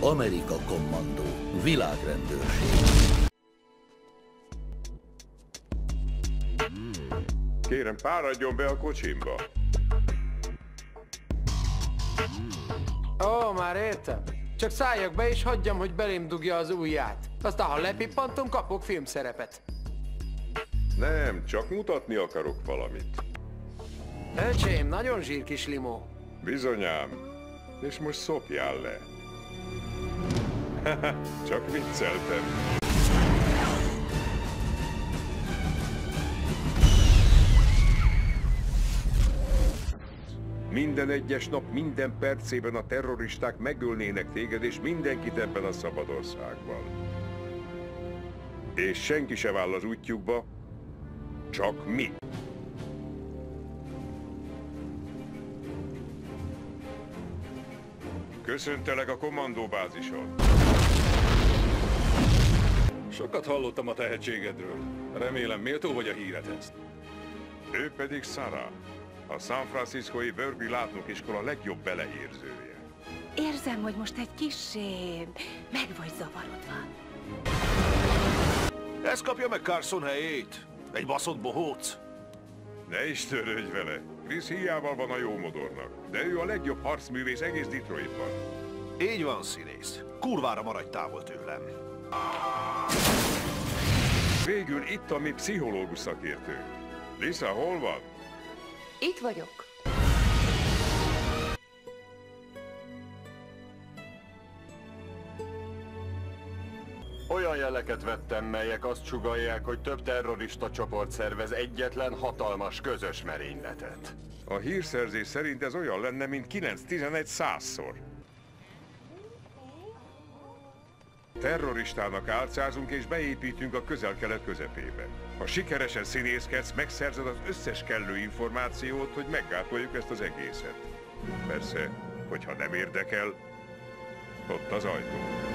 Amerika Kommandó, világrendőrség. Kérem, páradjon be a kocsimba. Ó, már értem. Csak szálljak be és hagyjam, hogy belém dugja az ujját. Aztán, ha lepippantom, kapok filmszerepet. Nem, csak mutatni akarok valamit. Öcsém, nagyon zsír kis limó. Bizonyám. És most szopjál le. Csak vicceltem. Minden egyes nap, minden percében a terroristák megölnének téged és mindenkit ebben a szabad országban. És senki se váll az útjukba, csak mi. Köszöntelek a kommandóbázison. Sokat hallottam a tehetségedről. Remélem méltó vagy a híredhez. Ő pedig Sarah, a San Franciscoi Berkeley látókiskola legjobb beleérzője. Érzem, hogy most egy kissé meg vagy zavarodva. Ez kapja meg Carson helyét. Egy baszott bohóc. Ne is törődj vele. Chris hiával van a jó modornak, de ő a legjobb harcművész egész Detroitban. Így van, színész. Kurvára maradj távol tőlem. Végül itt a mi pszichológus szakértő. Lisa, hol van? Itt vagyok. Olyan jeleket vettem, melyek azt sugallják, hogy több terrorista csoport szervez egyetlen hatalmas közös merényletet. A hírszerzés szerint ez olyan lenne, mint 9-11-100-szor. Terroristának álcázunk és beépítünk a Közel-Kelet közepébe. Ha sikeresen színészkedsz, megszerzed az összes kellő információt, hogy meggátoljuk ezt az egészet. Persze, hogyha nem érdekel, ott az ajtó.